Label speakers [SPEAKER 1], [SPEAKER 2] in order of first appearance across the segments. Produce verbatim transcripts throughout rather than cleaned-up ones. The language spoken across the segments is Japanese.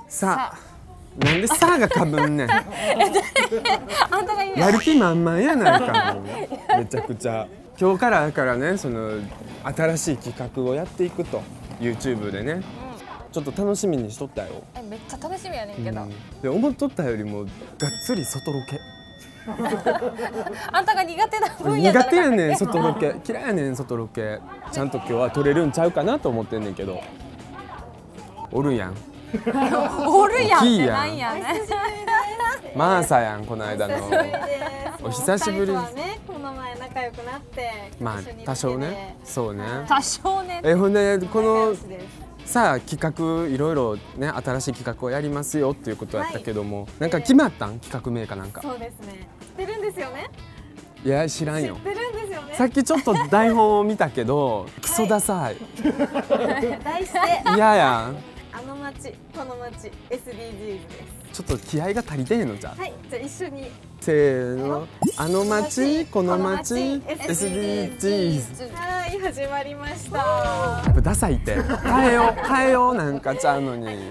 [SPEAKER 1] さあ、なんでさあがかぶんねん。
[SPEAKER 2] あんたが言う
[SPEAKER 1] やる気満々やないか。めちゃくちゃ。今日からだからね、その新しい企画をやっていくと YouTube でね。ちょっと楽しみにしとったよ。
[SPEAKER 2] え、めっちゃ楽しみやねんけど。うん、
[SPEAKER 1] で思っとったよりもがっつり外ロケ。
[SPEAKER 2] あんたが苦手な分野
[SPEAKER 1] 苦手やねん外ロケ。嫌いやねん外ロケ。ちゃんと今日は撮れるんちゃうかなと思ってんねんけど。おるやん。
[SPEAKER 2] おるやんってなんやね。
[SPEAKER 1] マーサやんこの間の。お久しぶり。
[SPEAKER 3] この前仲良くなって。
[SPEAKER 1] まあ多少ね。そうね。
[SPEAKER 2] 多少ね。
[SPEAKER 1] えほんでこの。さあ企画いろいろね新しい企画をやりますよっていうことやったけども、はい、なんか決まったん企画名かなんか。
[SPEAKER 3] そうですね。知ってるんですよね。
[SPEAKER 1] いや知らんよ。
[SPEAKER 3] 知ってるんですよね。
[SPEAKER 1] さっきちょっと台本を見たけどクソダサい。
[SPEAKER 3] 題して
[SPEAKER 1] いややん。
[SPEAKER 3] あの街この街 エスディージーズです。
[SPEAKER 1] ちょっと気合が足りてへんのじゃ。
[SPEAKER 3] はい、じゃあ一緒に。
[SPEAKER 1] せーの。あの街この街 エスディージーズ。
[SPEAKER 3] はい始まりました。
[SPEAKER 1] やっぱダサいって変えよう変えようなんかちゃうのに。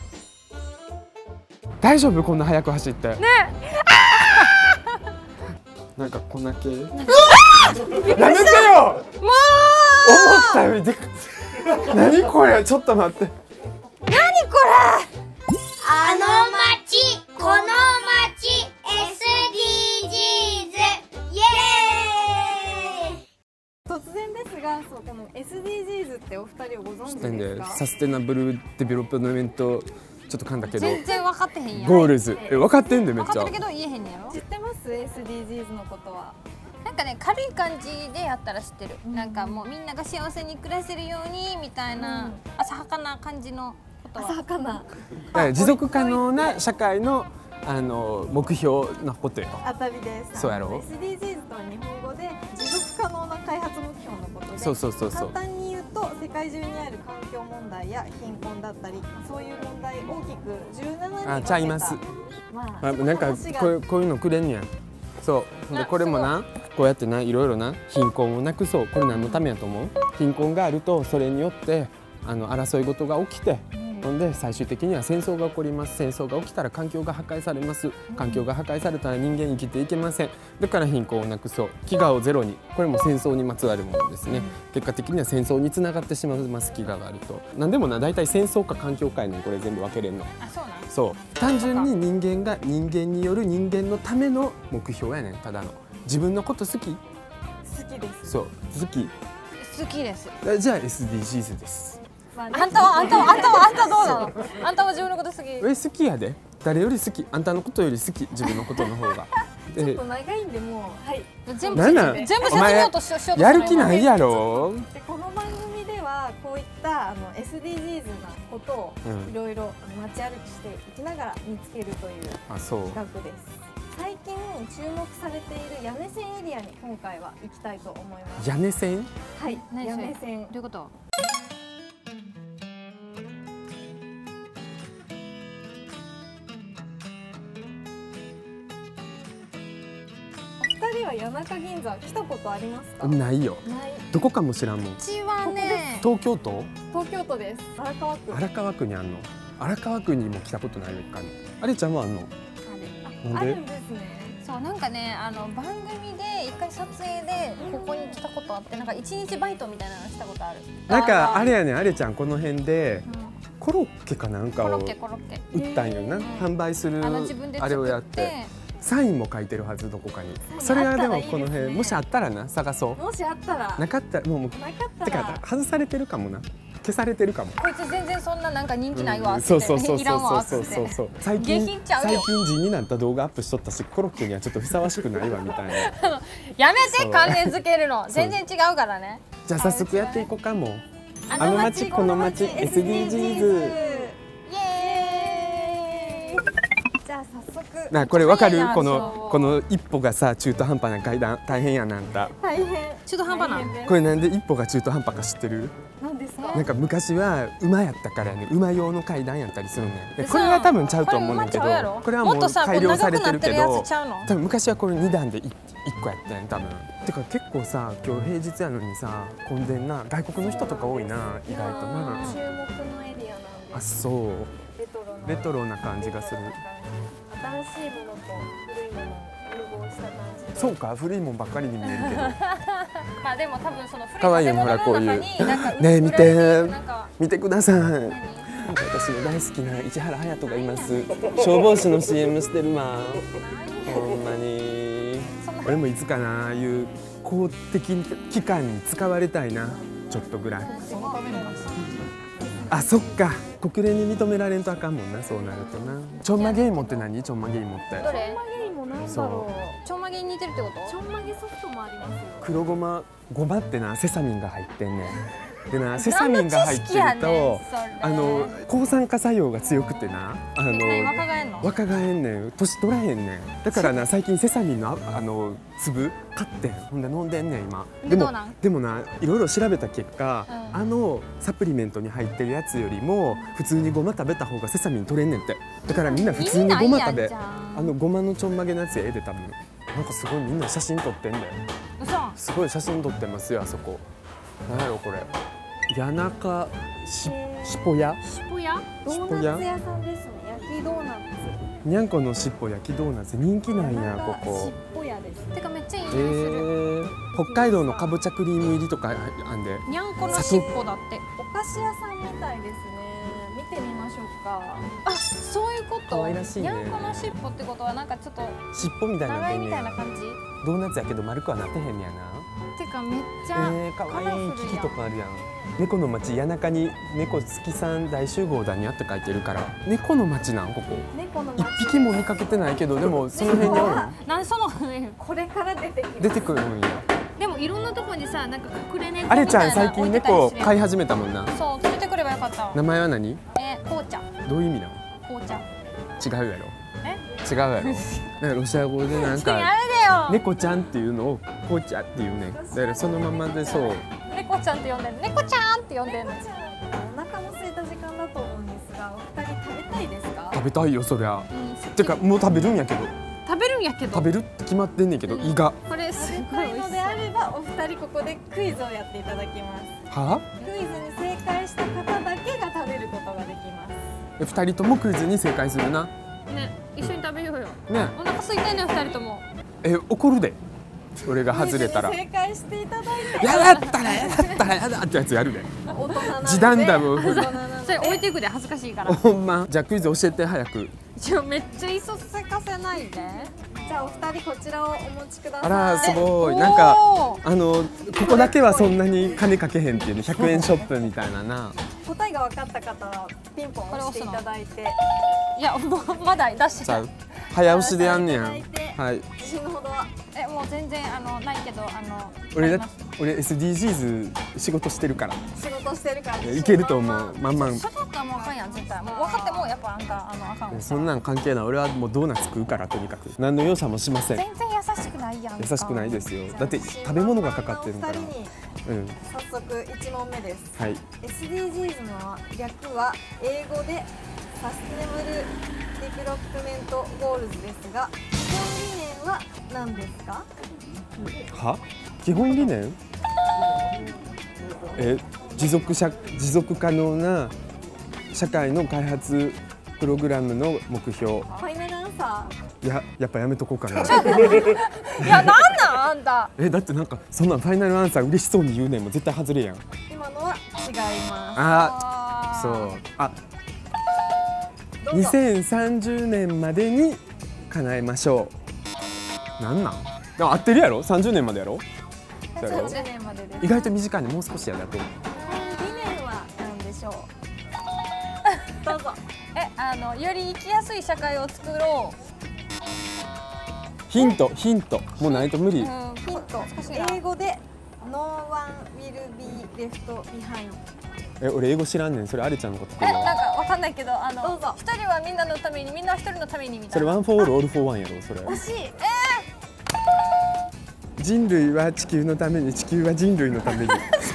[SPEAKER 1] 大丈夫こんな速く走ってね。なんかこんだけやめてよ。もう思ったよりでか何これちょっと待って。
[SPEAKER 2] 何これ。
[SPEAKER 4] あの街この街 エスディージーズイエーイ。
[SPEAKER 3] 突然ですが、そうこの エスディージーズってお二人をご存知ですか？
[SPEAKER 1] サステナブルデベロップメントちょっと噛んだけど
[SPEAKER 2] 全然分かってへんやん。
[SPEAKER 1] ゴールズえ分かってんでめっちゃ。
[SPEAKER 2] 分かってるけど言えへんねやろ。
[SPEAKER 3] 知ってます エスディージーズのことは？
[SPEAKER 2] なんかね軽い感じでやったら知ってる。なんかもうみんなが幸せに暮らせるようにみたいな浅はかな感じのことは。
[SPEAKER 3] 浅はかな。
[SPEAKER 1] 持続可能な社会のあの目標のことよ。
[SPEAKER 3] 当たりです。
[SPEAKER 1] そうやろ。
[SPEAKER 3] エスディージーズとは日本語で持続可能な開発目標のことで、
[SPEAKER 1] そうそうそうそう。
[SPEAKER 3] 簡単に言うと世界中にある環境問題や貧困だったり、そういう問題大きくじゅうななに
[SPEAKER 1] あ、ちゃいます。
[SPEAKER 3] ま
[SPEAKER 1] あ、なんかこうこういうのくれんねや。そう。でこれもな、こうやってないろいろな貧困をなくそう。これ何のためやと思う？貧困があるとそれによってあの争い事が起きて。ほんで最終的には戦争が起こります。戦争が起きたら環境が破壊されます。環境が破壊されたら人間生きていけません。だから貧困をなくそう。飢餓をゼロに。これも戦争にまつわるものですね。結果的には戦争につながってしまいます。飢餓があると。なんでもな大体戦争か環境かやねん。これ全部分けれんの。
[SPEAKER 2] あ、そうなん。
[SPEAKER 1] そう。単純に人間が人間による人間のための目標やねん。ただの。自分のこと好き？
[SPEAKER 3] 好きです。
[SPEAKER 1] そう。好き。
[SPEAKER 2] 好きです。
[SPEAKER 1] じゃあ エスディージーズ です。
[SPEAKER 2] あんたはあんたはあんたはあんたどうなの？あんたは自分のこと好き？え、
[SPEAKER 1] 好きやで。誰より好き。あんたのことより好き。自分のことの方が。
[SPEAKER 3] ちょっと長いんでもうはい。
[SPEAKER 2] 全部全部説明としようとする。
[SPEAKER 1] やる気ないやろ。
[SPEAKER 3] でこの番組ではこういったあの エスディージーズ なことをいろいろ街歩きしていきながら見つけるという企画です。最近注目されている屋根線エリアに今回は行きたいと思います。
[SPEAKER 1] 屋根線？
[SPEAKER 3] はい。屋根線。
[SPEAKER 2] どういうこと？
[SPEAKER 3] 二人は谷中銀座来たことありますか？
[SPEAKER 1] ないよ。
[SPEAKER 3] ない。
[SPEAKER 1] どこかも知らんもん。
[SPEAKER 2] うちはね、
[SPEAKER 1] 東京都？
[SPEAKER 3] 東京都です。荒川区。
[SPEAKER 1] 荒川区にあんの。荒川区にも来たことないのかね。あれちゃんはあんの？
[SPEAKER 3] あるんですね。
[SPEAKER 2] そうなんかねあの番組で一回撮影でここに来たことあってなんか一日バイトみたいなのしたことある。
[SPEAKER 1] なんかあれやねあれちゃんこの辺でコロッケかなんかを売ったんよな。販売するあれをやって。サインも書いてるはずどこかに。それはでもこの辺もしあったらな探そう。
[SPEAKER 3] もしあったら。
[SPEAKER 1] なかったらもうもう。
[SPEAKER 3] なかったら。
[SPEAKER 1] てか外されてるかもな。消されてるかも。
[SPEAKER 2] こいつ全然そんななんか人気ないわ。
[SPEAKER 1] そうそうそうそうそうそうそう。最近最近地になった動画アップしとったしコロッケにはちょっとふさわしくないわみたいな。
[SPEAKER 2] やめて関連付けるの。全然違うからね。
[SPEAKER 1] じゃあ早速やっていこうかも。あの街この街 エスディージーズ。なこれわかる？このこの一歩がさ中途半端な階段大変やなんた。
[SPEAKER 3] 大変。
[SPEAKER 2] 中途半端な。
[SPEAKER 1] これなんで一歩が中途半端か知ってる？
[SPEAKER 3] なんですか？
[SPEAKER 1] なんか昔は馬やったからね馬用の階段やったりするね。これは多分ちゃうと思うんだけど、これはもう改良されてるけど、多分昔はこれ二段で一個やったん多分。てか結構さ今日平日やのにさ混んでんな。外国の人とか多いな意外とな。
[SPEAKER 3] 注目のエリアなんです。
[SPEAKER 1] あそう。
[SPEAKER 3] レトロな
[SPEAKER 1] レトロな感じがする。
[SPEAKER 3] 新しいものと古いものを融合した感じで。
[SPEAKER 1] そうか、古いもんばっかりに見えるけど。
[SPEAKER 2] まあでも多分その古い
[SPEAKER 1] 可愛いよほらこういう。ねえ見て見てください。私の大好きな市原隼人がいます。消防士の シーエム してるわ。ほんまに。俺もいつかなああいう公的機関に使われたいな。ちょっとぐらい。あ、そっか。国連に認められんとあかんもんな、そうなるとな。ちょんまげ芋って何？ちょんまげ芋って。
[SPEAKER 2] どれ？
[SPEAKER 3] ちょんまげ芋なんだろう。
[SPEAKER 2] ちょんまげに似てるってこと？
[SPEAKER 3] ちょんまげソフトもありますよ。
[SPEAKER 1] 黒ごま、ごまってな、セサミンが入ってんねん。でな、セサミンが入ってると、あの抗酸化作用が強くてな、あの
[SPEAKER 2] 若返んの？
[SPEAKER 1] 若返んねん、年取らへんねん。だからな、最近セサミンのあ、あの粒買ってん、ほんで飲んでんねん今。でもでもな、いろいろ調べた結果、うん、あのサプリメントに入ってるやつよりも普通にごま食べた方がセサミン取れんねんって。だからみんな普通にごま食べ、あのごまのちょんまげのやつええで多分。なんかすごいみんな写真撮ってんだよ。すごい写真撮ってますよあそこ。なんやろこれ。谷中ししっぽ屋。
[SPEAKER 2] しっぽ屋？
[SPEAKER 3] ドーナツ屋さんですね。焼きドーナツ。
[SPEAKER 1] にゃんこのしっぽ焼きドーナツ人気なんやここ。
[SPEAKER 3] しっぽ屋です。
[SPEAKER 2] てかめっちゃいい匂い
[SPEAKER 1] する。えー、北海道のかぼちゃクリーム入りとかあんで。
[SPEAKER 2] にゃんこのしっぽだって。
[SPEAKER 3] お菓子屋さんみたいですね。見てみましょうか。
[SPEAKER 2] あ、そういうこと。
[SPEAKER 1] 可愛らしいね。
[SPEAKER 2] にゃんこのしっぽってことはなんかちょっと
[SPEAKER 1] しっぽみたいな
[SPEAKER 2] 長いみたいな感じ。
[SPEAKER 1] ドーナツやけど丸くはなってへんやな。
[SPEAKER 2] てかめっちゃ
[SPEAKER 1] えー、可愛いキキとかあるやん。猫の町谷中に猫好きさん大集合だにゃって書いてるから猫の町なんここ。
[SPEAKER 3] 猫の町。
[SPEAKER 1] 一匹も見かけてないけどでもその辺におる。
[SPEAKER 2] なんその
[SPEAKER 3] これから出てき
[SPEAKER 1] 出てくるんや。
[SPEAKER 2] でもいろんなとこにさなんか隠れ猫みたいな。
[SPEAKER 1] あれちゃん最近猫飼い始めたもんな。
[SPEAKER 2] そう連れてくればよかった。
[SPEAKER 1] 名前は何？
[SPEAKER 2] え、紅茶。
[SPEAKER 1] どういう意味なの？
[SPEAKER 2] 紅茶。
[SPEAKER 1] 違うやろ。
[SPEAKER 2] え？
[SPEAKER 1] 違うやろ。なんかロシア語でなんか猫ちゃんっていうのを紅茶っていうね。だからそのままでそう。
[SPEAKER 2] 猫ちゃんって呼んでる。猫ちゃんって呼んでるの。
[SPEAKER 3] お腹も空いた時間だと思うんですが、お二人食べたいですか？
[SPEAKER 1] 食べたいよそりゃ。てかもう食べるんやけど。
[SPEAKER 2] 食べるんやけど。
[SPEAKER 1] 食べるって決まってんねんけど胃が。
[SPEAKER 2] これすごい美味しそう。
[SPEAKER 3] のであればお二人ここでクイズをやっていただきます。
[SPEAKER 1] は？
[SPEAKER 3] クイズに正解した方だけが食べることができます。
[SPEAKER 1] え、二人ともクイズに正解するな。
[SPEAKER 2] ね、一緒に食べようよ。
[SPEAKER 1] ね。
[SPEAKER 2] お腹空いてんねん二人とも。
[SPEAKER 1] え、怒るで。俺が外れたら。
[SPEAKER 3] 正解していただいて。
[SPEAKER 1] やだったらやだったらやだってやつやるで。
[SPEAKER 3] 大人なので。
[SPEAKER 1] 時短だもん。
[SPEAKER 2] それ置いていくで恥ずかしいから。
[SPEAKER 1] ほんま。じゃあクイズ教えて早く。
[SPEAKER 2] ちょめっちゃ急せかせないで。
[SPEAKER 3] じゃあお二人こちらをお持ちください。
[SPEAKER 1] あらすごい。なんかあのここだけはそんなに金かけへんっていうねひゃくえんショップみたいなな。
[SPEAKER 3] 答えが分かった方はピンポン押していただいて。
[SPEAKER 2] いやもうまだ出してない。
[SPEAKER 1] 早押しでやんねやん。はい。
[SPEAKER 3] 自信のほどは。
[SPEAKER 2] えもう全然あのないけどあの。
[SPEAKER 1] 俺だ俺 エスディージーズ 仕事してるから。
[SPEAKER 3] 仕事してるから。
[SPEAKER 1] いけると思う。まんまん。
[SPEAKER 2] そこったらもうあかんやん絶対。もう分かってもやっぱあんたあのあかん。
[SPEAKER 1] そんなん関係ない。俺はもうドーナツ食うからとにかく。何の容赦もしません。
[SPEAKER 2] 全然優しくないやん。
[SPEAKER 1] 優しくないですよ。だって食べ物がかかってるから。
[SPEAKER 3] うん。早速いち問目です。
[SPEAKER 1] はい。
[SPEAKER 3] エスディージーズ の略は英語でサステナブルディベロップメントゴールズですが、基本理念は何ですか？
[SPEAKER 1] は？基本理念？え、持続社持続可能な社会の開発プログラムの目標。
[SPEAKER 3] ファイナルアンサ
[SPEAKER 1] ー。いや、やっぱやめとこうかな。
[SPEAKER 2] いや、なんなんあんた。
[SPEAKER 1] え、だってなんかそんなファイナルアンサー嬉しそうに言うねんも絶対外れやん。
[SPEAKER 3] 今のは違います。
[SPEAKER 1] あ、そう。あ。にせんさんじゅうねんまでに叶えましょう。なんなん？合ってるやろ？さんじゅうねんまでやろ？
[SPEAKER 3] さんじゅうねんまでです。
[SPEAKER 1] 意外と短いね。もう少しやだと。
[SPEAKER 3] 理念は何でしょう？どうぞ。
[SPEAKER 2] え、あのより生きやすい社会を作ろう。
[SPEAKER 1] ヒント、ヒント。もうないと無理。ヒン
[SPEAKER 3] ト。英語で No one will be left behind。
[SPEAKER 1] え、俺英語知らんねん。それあれちゃんのこと言ってる
[SPEAKER 2] よ。え、なんかわかんないけど、あの
[SPEAKER 3] どうぞ。
[SPEAKER 2] 一人はみんなのために、みんなは一人のためにみたいな。
[SPEAKER 1] それワンフォーオールオールフォーワンやろ。それ。
[SPEAKER 3] 惜しい。え
[SPEAKER 1] ー、人類は地球のために、地球は人類のために。違う。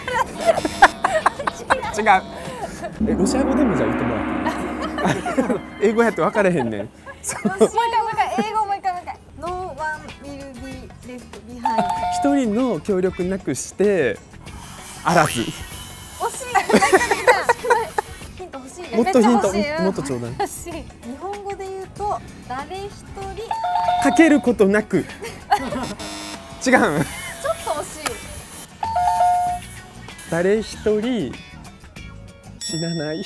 [SPEAKER 1] え、ロシア語でもじゃあ言ってもらっていい？英語やって分からへんねん。もう
[SPEAKER 3] 一回もう一回英語もう一回もう一回。No one will be left behind。
[SPEAKER 1] 一人の協力なくしてあらず。
[SPEAKER 3] 惜しい。ヒント欲しい。
[SPEAKER 1] もっとヒント、もっとちょうだい。
[SPEAKER 3] 日本語で言うと誰一人
[SPEAKER 1] かけることなく違う。
[SPEAKER 3] ちょっと惜しい。
[SPEAKER 1] 誰一人死なない。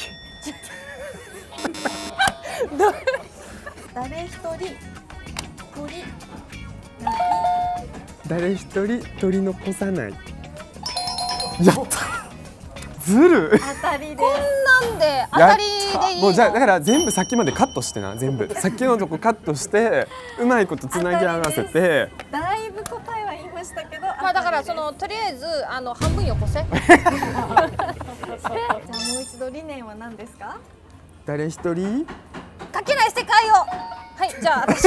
[SPEAKER 3] 誰一人取り
[SPEAKER 1] 誰一人取り残さない。やった。ずる。
[SPEAKER 3] 当たりです。
[SPEAKER 2] こんなんで当たりでいいの？
[SPEAKER 1] もうじゃあだから全部さっきまでカットしてな、全部さっきのとこカットしてうまいことつなぎ合わせて。
[SPEAKER 3] だいぶ答えは言いましたけど、
[SPEAKER 2] まあだからそのとりあえずあの半分よこせ。
[SPEAKER 3] じゃあもう一度理念は何ですか？
[SPEAKER 1] 誰一人
[SPEAKER 2] かけない世界を。はい、じゃあ私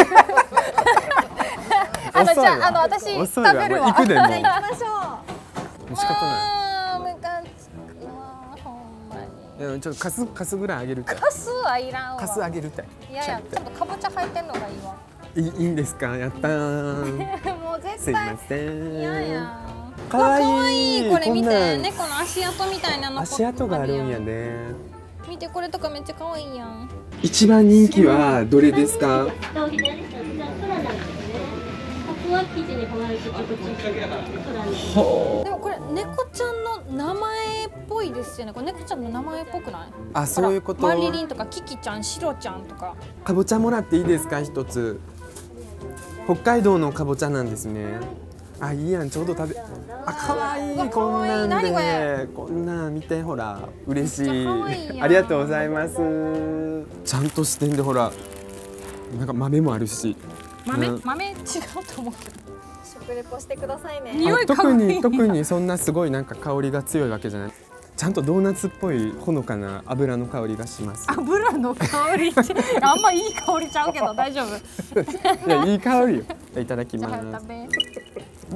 [SPEAKER 2] あのじゃああの私食べるわ。
[SPEAKER 1] 行くでもう。
[SPEAKER 3] 行きましょう。
[SPEAKER 1] 仕方ない。
[SPEAKER 2] あームカつくわほんまに。
[SPEAKER 1] いやちょっとカスカスぐらいあげるたい。
[SPEAKER 2] カスはいらんわ。
[SPEAKER 1] カスあげるたい。
[SPEAKER 2] いやいやちょっとかぼちゃ入ってんのがいいわ。
[SPEAKER 1] いいいいんですか。やったー。
[SPEAKER 2] もう絶
[SPEAKER 1] すいま
[SPEAKER 2] 対。
[SPEAKER 1] せん。
[SPEAKER 2] いやいや。
[SPEAKER 1] かわいい。
[SPEAKER 2] かわいい。これ見て、
[SPEAKER 1] こんなん
[SPEAKER 2] 猫の足跡みたいなの。
[SPEAKER 1] 足跡があるんやね。
[SPEAKER 2] 見てこれとかめっちゃ可愛いやん。
[SPEAKER 1] 一番人気はどれですか？
[SPEAKER 2] でもこれ猫ちゃんの名前っぽいですよね。これ猫ちゃんの名前っぽくない？
[SPEAKER 1] あ、そういうこと。
[SPEAKER 2] マリリンとかキキちゃん、シロちゃんとか。
[SPEAKER 1] かぼちゃもらっていいですか、一つ。北海道のかぼちゃなんですね。あ、いいやん、ちょうど食べ。あ、可愛いこんなん
[SPEAKER 2] 何こ
[SPEAKER 1] で
[SPEAKER 2] れ。
[SPEAKER 1] こんなん見てほら、嬉しい。
[SPEAKER 2] めっちゃ可愛いやん
[SPEAKER 1] ありがとうございます。ちゃんとしてんでほら、なんか豆もあるし。
[SPEAKER 2] 豆、
[SPEAKER 1] うん
[SPEAKER 2] 豆違うと思うけど。
[SPEAKER 3] 食レポしてくださいね。
[SPEAKER 2] 匂い
[SPEAKER 1] あ特
[SPEAKER 2] 可愛い
[SPEAKER 1] に特にそんなすごいなんか香りが強いわけじゃない。ちゃんとドーナツっぽいほのかな油の香りがします。
[SPEAKER 2] 油の香りってあんまいい香りちゃうけど大丈夫。
[SPEAKER 1] いや、いい香りよ。いただき
[SPEAKER 2] じゃあ
[SPEAKER 1] ます。
[SPEAKER 2] 食べ。
[SPEAKER 1] うん。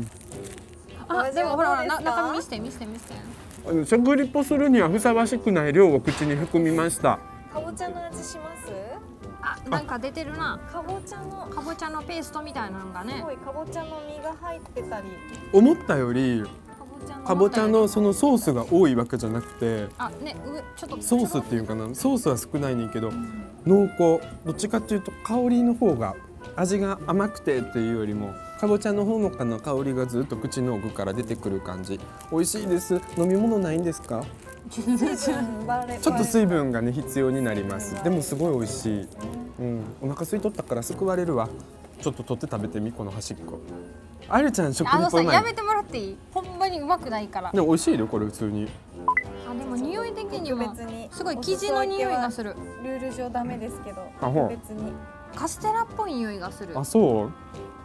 [SPEAKER 2] あ、でもほらほらな中身見せて見せて見せて。
[SPEAKER 1] あの食リポするにはふさわしくない量を口に含みました。
[SPEAKER 3] かぼちゃの味します？
[SPEAKER 2] あ、なんか出てるな。
[SPEAKER 3] かぼちゃの
[SPEAKER 2] かぼちゃのペーストみたいなのがね
[SPEAKER 3] す。ごいかぼちゃの実が入ってたり。
[SPEAKER 1] 思ったよりか
[SPEAKER 2] か
[SPEAKER 1] ぼちゃのそのソースが多いわけじゃなくて、
[SPEAKER 2] あ、ね、上ちょっと
[SPEAKER 1] ソースっていうかな、ソースは少ないねんけど濃厚。どっちかっていうと香りの方が味が甘くてっていうよりもかぼちゃのほのかな香りがずっと口の奥から出てくる感じ。美味しいです。飲み物ないんですか？ちょっと水分がね必要になります。でもすごい美味しい。うん、お腹空いとったから救われるわ。ちょっと取って食べてみ、この端っこ。あるちゃん食リ
[SPEAKER 2] あのさ、
[SPEAKER 1] ポうまい。
[SPEAKER 2] やめてもらっていい？ほんまにうまくないから。
[SPEAKER 1] でも美味しいよこれ普通に。
[SPEAKER 2] あ、でも匂い的にも
[SPEAKER 3] 別に
[SPEAKER 2] すごい生地の匂いがする。
[SPEAKER 3] ルール上ダメですけど、
[SPEAKER 1] あほう
[SPEAKER 3] 別に
[SPEAKER 2] カステラっぽい匂いがする。
[SPEAKER 1] あ、そう。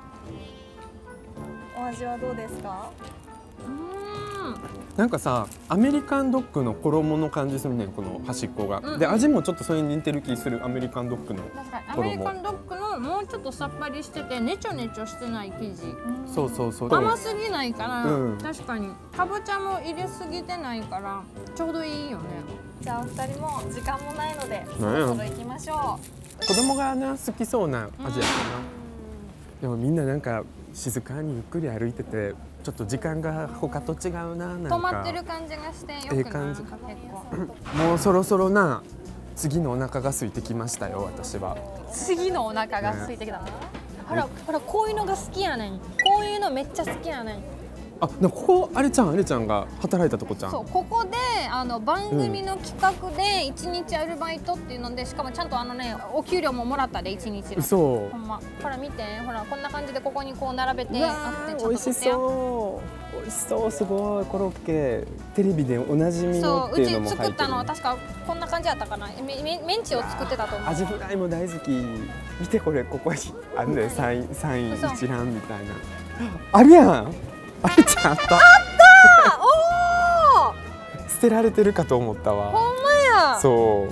[SPEAKER 3] お味はどうですか？
[SPEAKER 2] うーん。
[SPEAKER 1] なんかさ、アメリカンドッグの衣の感じするねん、この端っこが。
[SPEAKER 2] うん、
[SPEAKER 1] で味もちょっとそれに似てる気する。アメリカンドッグの
[SPEAKER 2] 確かにアメリカンドッグのもうちょっとさっぱりしててネチョネチョしてない生地。
[SPEAKER 1] そうそうそう。
[SPEAKER 2] 甘すぎないから、
[SPEAKER 1] うん、
[SPEAKER 2] 確かにかぼちゃも入れすぎてないからちょうどいいよね。
[SPEAKER 3] じゃあお二人も時間もないのでそろそろ行きましょ
[SPEAKER 1] 子供がね好きそうな味やったな。でもみんななんか静かにゆっくり歩いてて、ちょっと時間が他と違うな。なんか
[SPEAKER 2] 止まってる感じがしてよくない？
[SPEAKER 1] ええ感じ。
[SPEAKER 2] 結構
[SPEAKER 1] もうそろそろな、次のお腹が空いてきましたよ、私は。
[SPEAKER 2] 次のお腹が空いてきた。ほらほら、こういうのが好きやねん。こういうのめっちゃ好きやねん。
[SPEAKER 1] あ、なんかここあれちゃん、あれちゃんが働いたとこちゃん。
[SPEAKER 2] そう、ここであの番組の企画で一日アルバイトっていうので、しかもちゃんとあのねお給料ももらったで一日の。
[SPEAKER 1] そう。
[SPEAKER 2] ほんま。ほら見て、ほらこんな感じでここにこう並べて
[SPEAKER 1] う
[SPEAKER 2] あってちょっと
[SPEAKER 1] わー美味しそう。美味しそう、すごいコロッケ。テレビでおなじみの
[SPEAKER 2] そう、
[SPEAKER 1] っていうのも入ってる。
[SPEAKER 2] うち作ったのは確かこんな感じやったかな。メメメンチを作ってたと思う。
[SPEAKER 1] アジフライも大好き。見てこれ、ここにあんね、三位三位一覧みたいな。あるやん。あれちゃんあった。あった。捨てられてるかと思ったわ。
[SPEAKER 2] ほんまや。
[SPEAKER 1] そう。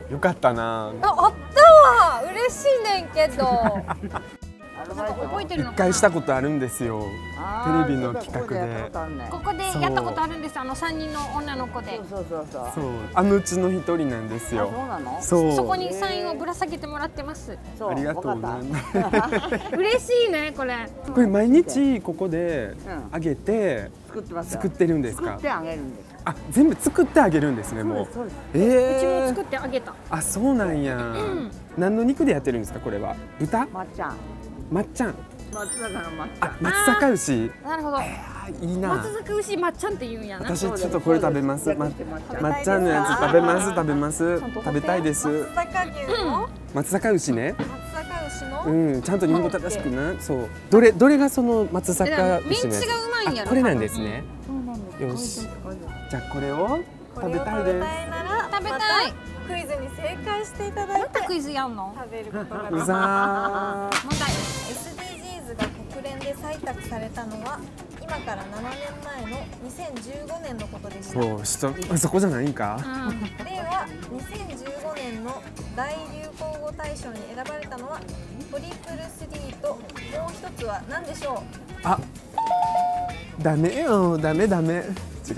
[SPEAKER 1] よかったな。
[SPEAKER 2] あ、あったわ。嬉しいねんけど。なんか覚えてるの
[SPEAKER 1] 一
[SPEAKER 2] かな。
[SPEAKER 1] 回したことあるんですよ。テレビの企画で。
[SPEAKER 2] ここでやったことあるんです。あの三人の女の子で。
[SPEAKER 5] そうそうそう。
[SPEAKER 1] そう、あのうちの一人なんですよ。
[SPEAKER 5] そうなの？
[SPEAKER 1] そう。
[SPEAKER 2] そこにサインをぶら下げてもらってます。
[SPEAKER 1] ありがとうございます。
[SPEAKER 2] 嬉しいね、これ。
[SPEAKER 1] これ毎日ここであげて
[SPEAKER 5] 作ってます。
[SPEAKER 1] 作ってるんですか？
[SPEAKER 5] 作ってあげるんです。
[SPEAKER 1] あ、全部作ってあげるんですね。もう。ええ。
[SPEAKER 2] うちも作ってあげた。
[SPEAKER 1] あ、そうなんや。何の肉でやってるんですか、これは。豚？
[SPEAKER 5] まっちゃん。
[SPEAKER 1] まっちゃん。
[SPEAKER 5] 松坂のまっちゃん。
[SPEAKER 1] あ、松阪牛。
[SPEAKER 2] なるほど。
[SPEAKER 1] いいな。
[SPEAKER 2] 松阪牛まっちゃんって言うんやな。
[SPEAKER 1] 私ちょっとこれ食べます。ま、まっちゃんのやつ食べます食べます。食べたいです。
[SPEAKER 3] 松阪牛の
[SPEAKER 1] 松阪牛ね。
[SPEAKER 3] 松阪牛の
[SPEAKER 1] うん、ちゃんと日本語正しくな。そう。どれどれがその松阪牛のやつ。
[SPEAKER 2] メンチがうまいんやろ。
[SPEAKER 1] これなんですね。よし。じゃあこれを食べたいです。
[SPEAKER 2] 食べたい。
[SPEAKER 3] クイズに正解していただいて。
[SPEAKER 2] またクイズやんの？
[SPEAKER 3] 食べることができ
[SPEAKER 1] う
[SPEAKER 3] ます。
[SPEAKER 1] ざー。
[SPEAKER 2] 問題。
[SPEAKER 3] エスディージーズが国連で採択されたのは今からななねんまえのにせんじゅうごねんのことでした。
[SPEAKER 1] そう、そこじゃないんか。
[SPEAKER 3] 令和にせんじゅうごねんの大流行語大賞に選ばれたのはトリプルスリーともう一つは何でしょう？
[SPEAKER 1] あ、ダメよ、ダメダメ。違う。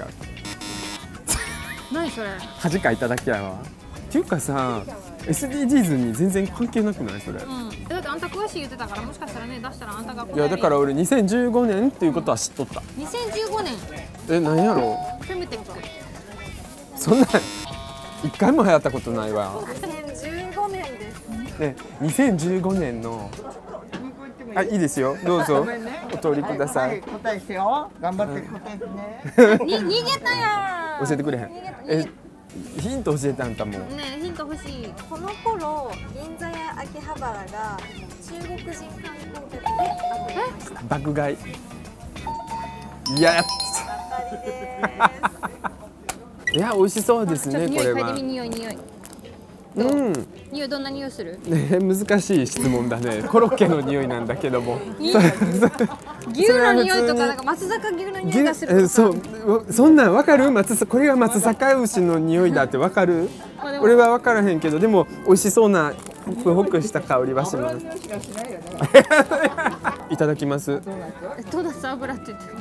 [SPEAKER 2] 何それ？
[SPEAKER 1] 恥かいただけやわ。っていうかさ、エスディージーズ に全然関係なくないそれ？
[SPEAKER 2] うん。だってあんた詳しい言ってたからもしかしたらね出したらあんたが答える。
[SPEAKER 1] いやだから俺にせんじゅうごねんっていうことは知っとった。
[SPEAKER 2] にせんじゅうごねん。
[SPEAKER 1] え、なんやろ？
[SPEAKER 2] フェムテック。
[SPEAKER 1] そんな一回も流行ったことないわ。
[SPEAKER 3] にせんじゅうごねんです。
[SPEAKER 1] ね、にせんじゅうごねんの。あ、いいですよ。どうぞお通りください。
[SPEAKER 5] 答えしてよ。頑張って答えてね。
[SPEAKER 2] に逃げたやん。
[SPEAKER 1] 教えてくれへん。え、ヒント教えてあんたも。
[SPEAKER 2] ねえヒント欲しい。
[SPEAKER 3] この頃銀座や秋葉原が中国人観光客で溢れました。
[SPEAKER 1] 爆買い。いや、
[SPEAKER 3] 当たりです。
[SPEAKER 1] いや、美味しそうですね、これは。
[SPEAKER 2] 匂い匂い。
[SPEAKER 1] うん。
[SPEAKER 2] 匂いどんな匂いする？
[SPEAKER 1] ね、難しい質問だね。コロッケの匂いなんだけども。
[SPEAKER 2] 牛の匂いとかなんか松阪牛の匂いがする。
[SPEAKER 1] え、そう、そんなんわかる？松これが松阪牛の匂いだってわかる？俺はわからへんけど、でも美味しそうなホクホクした香りはします。いただきます。
[SPEAKER 2] ドーナツ油って言ってます。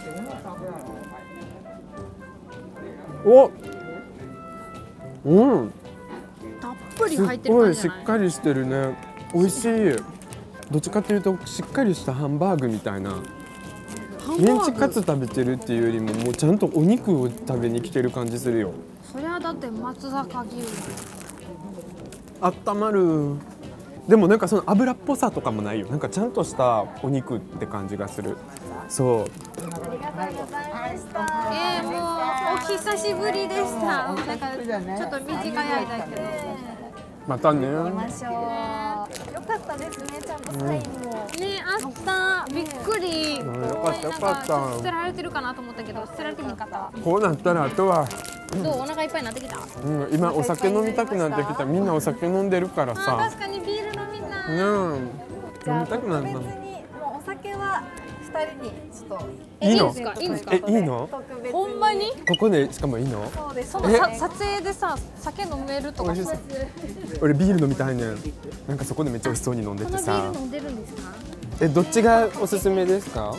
[SPEAKER 1] お、うん。
[SPEAKER 2] たっぷり
[SPEAKER 1] すっ
[SPEAKER 2] 入ってる
[SPEAKER 1] ごいし
[SPEAKER 2] 感じじゃない？
[SPEAKER 1] っかりしてるね。美味しい。どっちかというとしっかりしたハンバーグみたいな。メンチカツ食べてるっていうよりももうちゃんとお肉を食べに来てる感じするよ。
[SPEAKER 2] そりゃだって松阪牛。
[SPEAKER 1] あったまる。でもなんかその油っぽさとかもないよ。なんかちゃんとしたお肉って感じがする。そう。
[SPEAKER 3] ありがとうございました。
[SPEAKER 2] えー、もうお久しぶりでした。なんかちょっと短い間けど。
[SPEAKER 1] またね。
[SPEAKER 3] 行きましょう。よかったですね。ちゃんとサインも。
[SPEAKER 2] ね、あった。びっくり。
[SPEAKER 1] よかったよかった
[SPEAKER 2] 捨てられてるかなと思ったけど捨てられてへんかった。
[SPEAKER 1] こうなったらあとは。
[SPEAKER 2] どうお腹いっぱいになってきた？
[SPEAKER 1] うん、今お酒飲みたくなってきた。みんなお酒飲んでるから
[SPEAKER 2] あ、
[SPEAKER 1] さ。
[SPEAKER 2] 確かにビール飲みたい。
[SPEAKER 1] うん。飲
[SPEAKER 3] じゃあ
[SPEAKER 1] みたくなった。
[SPEAKER 3] 特別にもうお酒は二人にちょっと。
[SPEAKER 1] いいの？
[SPEAKER 2] いいんすか？いいんすか？
[SPEAKER 1] え、いいの？
[SPEAKER 3] 特別に
[SPEAKER 2] ほんまに？
[SPEAKER 1] ここでしかもいいの？
[SPEAKER 3] そうです。
[SPEAKER 2] そのさ撮影でさ酒飲めるとか。
[SPEAKER 1] 美味しそう。俺ビール飲みたいねん。なんかそこでめっちゃ美味しそうに飲んで
[SPEAKER 2] このビ
[SPEAKER 1] てさ
[SPEAKER 2] ール。飲んでるんですか？
[SPEAKER 1] え、どっちがおすすめですか？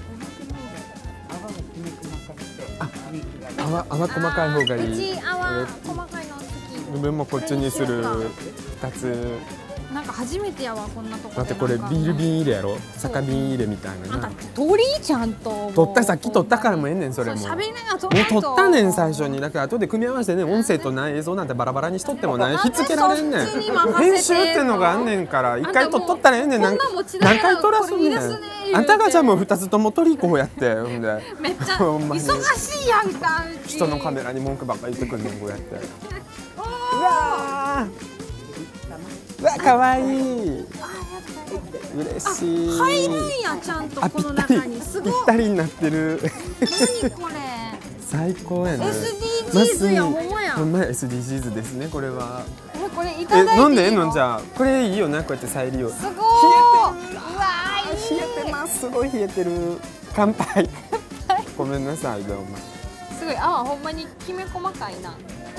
[SPEAKER 1] あ、泡泡細かい方がいい。
[SPEAKER 2] うち泡細かいの好き。
[SPEAKER 1] 自分もこっちにする二つ。
[SPEAKER 2] なんか初めてやわこんなとこで。
[SPEAKER 1] だってこれビール瓶入れやろ。酒瓶入れみたいな
[SPEAKER 2] あんた
[SPEAKER 1] な。
[SPEAKER 2] 鳥ちゃんと。
[SPEAKER 1] 取ったさっき取ったからもええねんそれも。
[SPEAKER 2] 喋りながら
[SPEAKER 1] も
[SPEAKER 2] 取らないと。
[SPEAKER 1] う取ったねん最初に。だから後で組み合わせてね、音声とない映像なんてバラバラにしとってもない。ひっつけられんねん。
[SPEAKER 2] そっちに任せてんの
[SPEAKER 1] 編集ってのがあんねんから一回取っとったらええねん。
[SPEAKER 2] あんたもうこんなん持ちながら
[SPEAKER 1] 何回取らすね
[SPEAKER 2] これいいですね言うて
[SPEAKER 1] ん。あんたがじゃあもう二つとも取りこうやってほんで。
[SPEAKER 2] めっちゃ
[SPEAKER 1] ほんまに
[SPEAKER 2] 忙しいやんかうち。
[SPEAKER 1] 人のカメラに文句ばっかり言ってくんねんこうやって。うわー。うわ可愛い。嬉しい。
[SPEAKER 2] 入るんやちゃんと
[SPEAKER 1] あ、
[SPEAKER 2] この
[SPEAKER 1] ぴったり
[SPEAKER 2] 中に。す
[SPEAKER 1] ぴ
[SPEAKER 2] ごい。
[SPEAKER 1] ったりになってる。
[SPEAKER 2] 何これ。
[SPEAKER 1] 最高やね。
[SPEAKER 2] エスディージーズやほんまや。
[SPEAKER 1] ほんまや エスディージーズ ですねこれは。
[SPEAKER 2] えこれい
[SPEAKER 1] え、
[SPEAKER 2] ただいていいの？
[SPEAKER 1] 飲んでええのじゃあ。これいいよなこうやって再利用。
[SPEAKER 2] すごーい。うわーいい。
[SPEAKER 1] 冷えてます。すごい冷えてる。乾杯。ごめんなさいどうも。
[SPEAKER 2] すごい泡ほんまにきめ細かいな。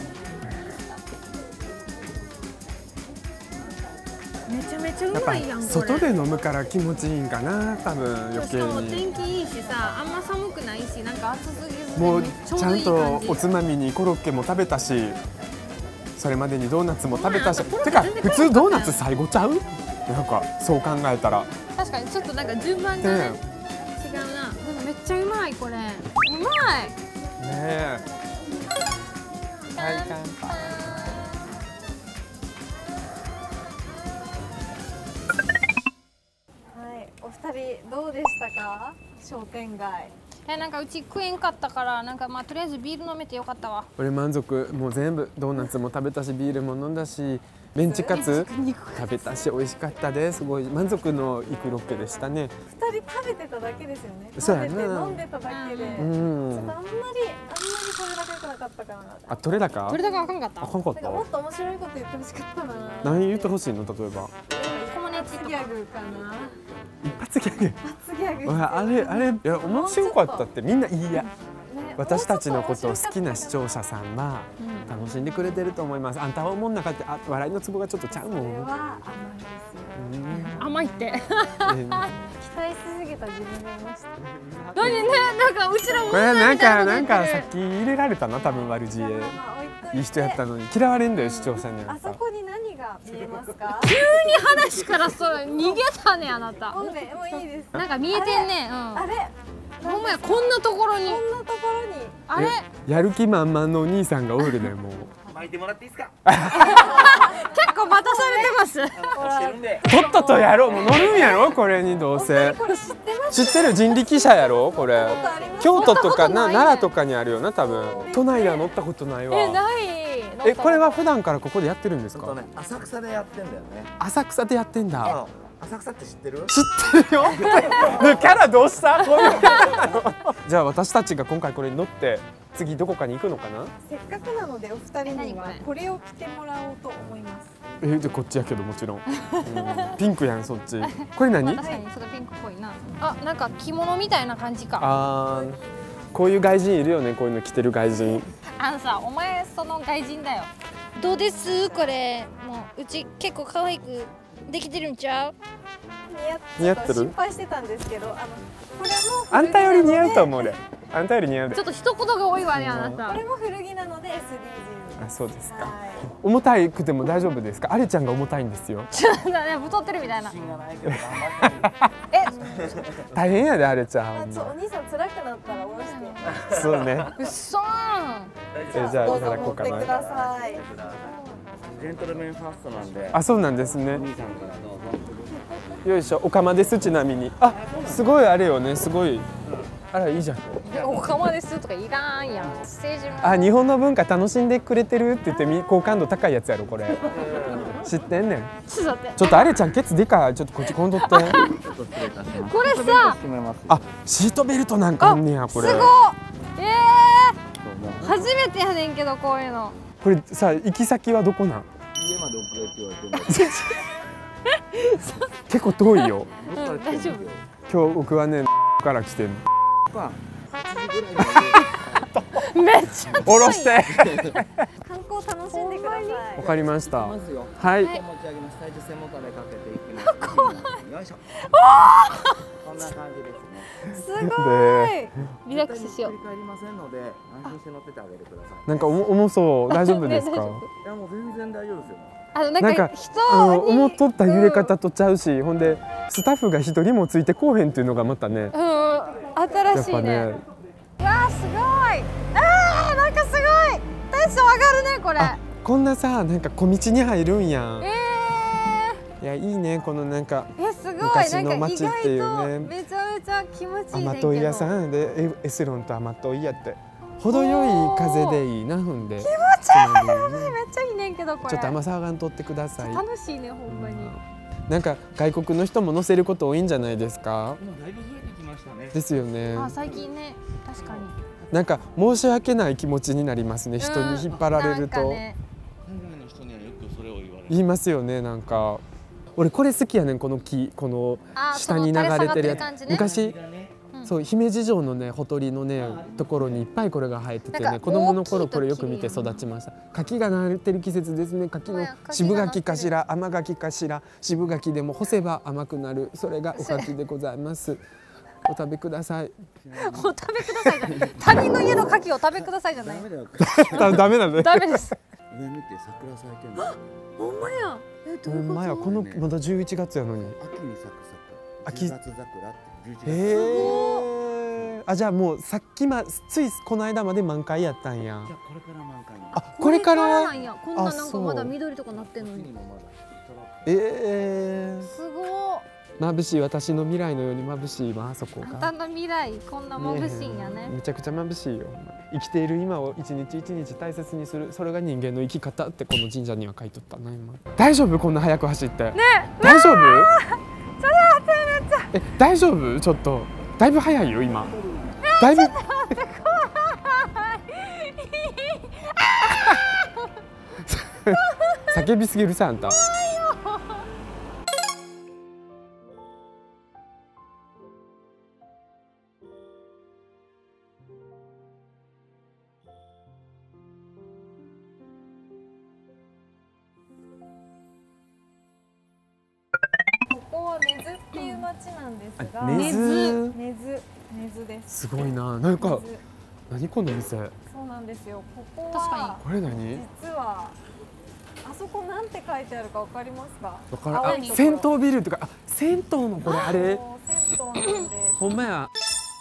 [SPEAKER 2] めちゃめちゃう
[SPEAKER 1] やっぱ
[SPEAKER 2] まいやんこれ。
[SPEAKER 1] 外で飲むから気持ちいいんかな多分余計
[SPEAKER 2] しかも
[SPEAKER 1] に。
[SPEAKER 2] 天気いいしさ、あんま寒くないし、なんか暑すぎず
[SPEAKER 1] もう
[SPEAKER 2] でちょう
[SPEAKER 1] ちゃん
[SPEAKER 2] どいい感じ。
[SPEAKER 1] とおつまみにコロッケも食べたし、それまでにドーナツも食べたし。
[SPEAKER 2] ほんまや
[SPEAKER 1] てか
[SPEAKER 2] 全然
[SPEAKER 1] 普通ドーナツ最後ちゃう？なんかそう考えたら。
[SPEAKER 2] 確かにちょっとなんか順番がね、
[SPEAKER 1] ね
[SPEAKER 2] 違うな。でもめっちゃうまいこれ。うまい。
[SPEAKER 1] え。はい、乾杯。
[SPEAKER 3] はい、お二人どうでしたか？商店街。
[SPEAKER 2] え、なんかうち食えんかったから、なんかまあとりあえずビール飲めてよかったわ。
[SPEAKER 1] 俺満足、もう全部ドーナツも食べたしビールも飲んだしメンチカツ食べたし美味しかったです。すごい満足のいくロケでしたね。
[SPEAKER 3] 二人食べてただけですよね。
[SPEAKER 1] そうやな。
[SPEAKER 3] 食べて飲んでただけで、
[SPEAKER 1] うん、
[SPEAKER 3] ちょっとあんまりあんまりそれだけ良くなかったかな。
[SPEAKER 1] あ、取れ高
[SPEAKER 2] どれだかわかんかった
[SPEAKER 1] あかんかっ
[SPEAKER 3] なんかもっと面白いこと言ってほしかったな。
[SPEAKER 1] 何言ってほしいの？例えば
[SPEAKER 2] 友達と
[SPEAKER 3] ギャグかな。
[SPEAKER 1] 一発ギャグ。
[SPEAKER 3] 初ギャグ。
[SPEAKER 1] あれあれいや面白かったってみんないいや。
[SPEAKER 3] ね、
[SPEAKER 1] 私たちのことを好きな視聴者さんは楽しんでくれてると思います。あんたは思んなかって、あ、笑いのツボがちょっとちゃうもん。
[SPEAKER 3] それは甘いですよ。
[SPEAKER 2] 甘いって。
[SPEAKER 3] 期待しすぎた自分がいました。
[SPEAKER 2] 何ね、なんかうちらも
[SPEAKER 1] これなんかなんかさっき入れられたな、多分悪知恵。いい人やったのに嫌われんだよ、視聴者に。
[SPEAKER 3] あそこに何が見えますか？
[SPEAKER 2] 急に話からそう逃げたね、あなた。
[SPEAKER 3] もうね、もういいです。
[SPEAKER 2] なんか見えてんね。うん。
[SPEAKER 3] あれ、
[SPEAKER 2] ほんまや、こんなところに。
[SPEAKER 3] こんなところに。
[SPEAKER 2] あれ、
[SPEAKER 1] やる気満々のお兄さんがおるね、もう。
[SPEAKER 5] 巻いてもらっていいですか？
[SPEAKER 2] 結構待たされてます。
[SPEAKER 5] してるんで。
[SPEAKER 1] とっととやろう、もう乗るんやろ、これにどうせ。
[SPEAKER 3] これ知ってます？
[SPEAKER 1] 知ってる人力車やろ、これ。京都とかな、奈良とかにあるよな、多分。都内では乗ったことないわ。
[SPEAKER 2] え、ない。
[SPEAKER 1] え、これは普段からここでやってるんですか？
[SPEAKER 5] ね、浅草でやってんだよね。
[SPEAKER 1] 浅草でやってんだ。
[SPEAKER 5] 浅草って知ってる？
[SPEAKER 1] 知ってるよ。キャラどうした？こういうキャラじゃあ私たちが今回これに乗って次どこかに行くのかな？
[SPEAKER 3] せっかくなのでお二人にはこれを着てもらおうと思います。
[SPEAKER 1] え、でこっちやけどもちろん。うん、ピンクやんそっち。これ何？
[SPEAKER 2] 確かにちょっとピンクっぽいな。あ、なんか着物みたいな感じか。
[SPEAKER 1] ああ、こういう外人いるよね、こういうの着てる外人。
[SPEAKER 2] あのさ、お前その外人だよ。どうですこれ？もううち結構可愛くできてるんちゃう？
[SPEAKER 1] 似合ってる？
[SPEAKER 3] 心配してたんですけど、あのこれも
[SPEAKER 1] あんたより似合うと思う俺。あんたより似合うで。
[SPEAKER 2] ちょっと一言が多いわね、あなた。
[SPEAKER 3] これも古着なので エスディージーズ。
[SPEAKER 1] あ、そうですか。
[SPEAKER 3] はい、
[SPEAKER 1] 重たいくても大丈夫ですか？あれちゃんが重たいんですよ。
[SPEAKER 2] ちょっとね、太ってるみたいな。
[SPEAKER 5] 自信がないけど頑張ってる。
[SPEAKER 2] え、
[SPEAKER 1] 大変やであれちゃん。
[SPEAKER 3] あ、ちょお兄さん辛くなったら下ろして。
[SPEAKER 1] そうね。
[SPEAKER 2] うっそーん。
[SPEAKER 1] え、じゃあいただこうか
[SPEAKER 3] どうぞ持ってく
[SPEAKER 1] な。
[SPEAKER 3] ださい。
[SPEAKER 5] ジェントルメンファーストなんで。
[SPEAKER 1] あ、そうなんですね。
[SPEAKER 5] お兄さんからどうぞ。
[SPEAKER 1] よいしょ、お釜ですちなみに。あ、すごいあれよね、すごい。あらいいじゃん。
[SPEAKER 2] おかまですとかいらんやん。ステージも。
[SPEAKER 1] あ、日本の文化楽しんでくれてるって言ってみ好感度高いやつやろこれ。知ってんねん。
[SPEAKER 2] ちょっと待って。
[SPEAKER 1] ちょっとあれちゃんケツでかい。ちょっとこっち今度って。
[SPEAKER 5] ちょっと失礼いたします。
[SPEAKER 2] これさ、
[SPEAKER 5] 決めます。
[SPEAKER 1] あ、シートベルトなんかあんねやこれ。
[SPEAKER 2] すごっ。ええー。初めてやねんけどこういうの。
[SPEAKER 1] これさ、行き先はどこなん？
[SPEAKER 5] 家まで送れって言われてるんです
[SPEAKER 1] 結構遠いよ。
[SPEAKER 2] うん、大丈夫。
[SPEAKER 1] 今日僕はねから来てんの。
[SPEAKER 5] まあはちじぐらい
[SPEAKER 2] めっちゃ
[SPEAKER 1] 下ろして。
[SPEAKER 3] 観光楽しんでください。
[SPEAKER 1] わかりました。
[SPEAKER 5] まますよ。
[SPEAKER 1] はい。
[SPEAKER 5] 持ち上げます。体重背もたれかけていきます。怖い。よいしょ。こんな感じですね。
[SPEAKER 3] すごい。
[SPEAKER 2] リラックスしよう。
[SPEAKER 5] 振り返りませんので安心して乗っててあげてください。
[SPEAKER 1] なんか重重そう大丈夫ですか？
[SPEAKER 2] ね大丈夫
[SPEAKER 5] いやもう全然大丈夫ですよ。
[SPEAKER 2] あのな
[SPEAKER 1] なんんか
[SPEAKER 2] か人
[SPEAKER 1] あの
[SPEAKER 2] に
[SPEAKER 1] 思っとった揺れ方とちゃうし、ほんでスタッフが一人もついてこうへんっていうのがまたね。
[SPEAKER 2] うん、
[SPEAKER 1] や
[SPEAKER 2] 新しいね。
[SPEAKER 1] っぱね。
[SPEAKER 2] わあすごい。あーなんかすごい。テンション上がるねこれ。
[SPEAKER 1] あ、こんなさなんか小道に入るんやん。
[SPEAKER 2] え
[SPEAKER 1] いやいいねこのなんか
[SPEAKER 2] ー、えすごい。
[SPEAKER 1] 昔の
[SPEAKER 2] なんか意
[SPEAKER 1] 街っていう
[SPEAKER 2] 外
[SPEAKER 1] ね
[SPEAKER 2] とめちゃめちゃ気持ちいいねんけど。
[SPEAKER 1] 甘とい屋さんでエエスロンと甘といやって程よい風でいいな。ほんで気持ち
[SPEAKER 2] やばいめっちゃいいねんけどこれ。
[SPEAKER 1] ちょっと甘さがんとってください。
[SPEAKER 2] 楽しいねほんまに。
[SPEAKER 1] なんか外国の人も乗せること多いんじゃないですか？
[SPEAKER 5] もうだいぶ増えてきましたね。
[SPEAKER 1] ですよね。
[SPEAKER 2] あ最近ね確かに。
[SPEAKER 1] なんか申し訳ない気持ちになりますね。人に引っ張られると、
[SPEAKER 2] うんなんかね
[SPEAKER 5] 海外の人にはよくそれを言われる。
[SPEAKER 1] 言いますよね。なんか俺これ好きやねんこの木この
[SPEAKER 2] あ
[SPEAKER 1] 下に流れてるやつ。
[SPEAKER 2] その垂れ下がってる感じね
[SPEAKER 1] 昔
[SPEAKER 5] ね。
[SPEAKER 1] そう姫路城のねほとりのねところにいっぱいこれが生えてて
[SPEAKER 2] なんか
[SPEAKER 1] ね子供の頃
[SPEAKER 2] 大きいと
[SPEAKER 1] これよく見て育ちました。柿がなれてる季節ですね。柿の渋柿かしら甘柿かしら渋柿でも干せば甘くなるそれがお柿でございます。お食べください。
[SPEAKER 2] お食べくださいじゃない。他人の家の牡蠣を食べくださいじゃない。
[SPEAKER 5] ダメだよ。
[SPEAKER 1] ダメなの。
[SPEAKER 2] ダメです。
[SPEAKER 5] 上見て桜咲いてるの。
[SPEAKER 2] ほんまや。えどういうこと？
[SPEAKER 1] ほんまやこのまだじゅういちがつやのに。
[SPEAKER 5] 秋に咲く桜。
[SPEAKER 1] 秋
[SPEAKER 5] じゅうがつ桜ってじゅういちがつ。
[SPEAKER 1] へえ。 ー、あじゃあもうさっきまついこの間まで満開やったんや。
[SPEAKER 5] じゃあこれから満開に。
[SPEAKER 1] あこれから
[SPEAKER 2] なんや。こんななんかまだ緑とかなってんのに。
[SPEAKER 1] ええー、
[SPEAKER 2] すご
[SPEAKER 1] ー。眩しい、私の未来のように眩しいわあそこが。
[SPEAKER 2] あんたの未来こんな眩しいんやね。
[SPEAKER 1] めちゃくちゃ眩しいよ。生きている今を一日一日大切にする、それが人間の生き方ってこの神社には書いとったな今。大丈夫こんな早く走って。ね大丈夫？え大丈夫？ちょっとだいぶ早いよ今。だいぶ。叫びすぎるさあんた。
[SPEAKER 3] ここは根津っていう町なんですが、
[SPEAKER 1] 根津
[SPEAKER 3] 根津根津です。
[SPEAKER 1] すごいな。なんか何この店。
[SPEAKER 3] そうなんですよ。ここ
[SPEAKER 2] 確か
[SPEAKER 3] は
[SPEAKER 1] これ何？
[SPEAKER 3] 実はあそこなんて書いてあるかわかりますか？
[SPEAKER 1] わからん。あ
[SPEAKER 3] 青いところ
[SPEAKER 1] 銭湯ビルとか、あ銭湯のこれあれ。
[SPEAKER 3] そう銭湯なんです。
[SPEAKER 1] ほんまや。